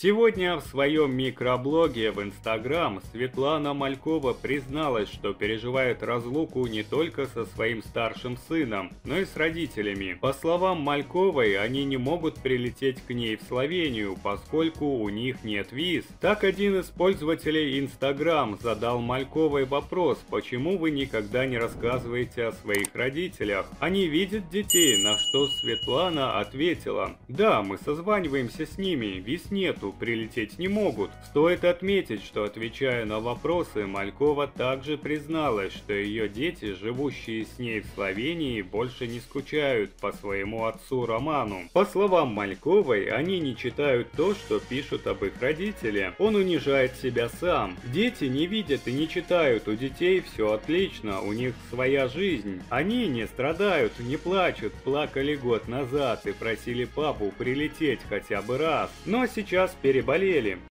Сегодня в своем микроблоге в Instagram Светлана Малькова призналась, что переживает разлуку не только со своим старшим сыном, но и с родителями. По словам Мальковой, они не могут прилететь к ней в Словению, поскольку у них нет виз. Так один из пользователей Instagram задал Мальковой вопрос, почему вы никогда не рассказываете о своих родителях. Они видят детей, на что Светлана ответила: да, мы созваниваемся с ними, виз нету, прилететь не могут. Стоит отметить, что, отвечая на вопросы, Малькова также призналась, что ее дети, живущие с ней в Словении, больше не скучают по своему отцу Роману. По словам Мальковой, они не читают то, что пишут об их родителе. Он унижает себя сам. Дети не видят и не читают, у детей все отлично, у них своя жизнь. Они не страдают, не плачут, плакали год назад и просили папу прилететь хотя бы раз. Но сейчас переболели.